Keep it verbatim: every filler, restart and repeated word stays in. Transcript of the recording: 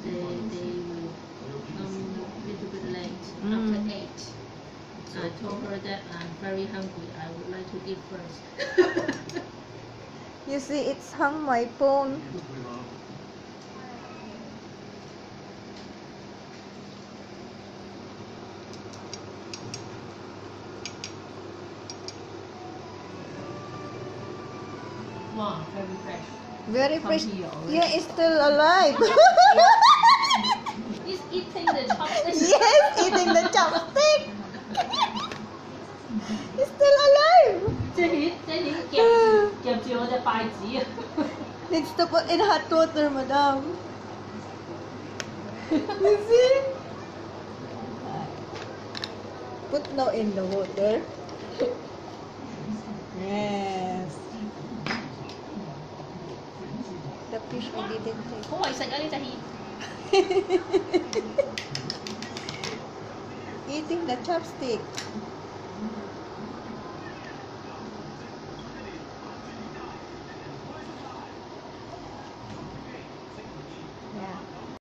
they they will um little bit late Mm. after eight. I told her that I'm very hungry. I would like to eat first. You see, it's hung my phone. Wow, very fresh. Very From fresh. here already. Yeah, it's still alive. He's eating the chopstick. Yes, eating the chopstick. It's still alive. 即係即係夾夾住我隻筷子啊！ Needs to put in hot water, madam. You see? Put now in the water. Yes. The fish we didn't take. 好為食啊！呢隻蜆。 Eating the chopstick.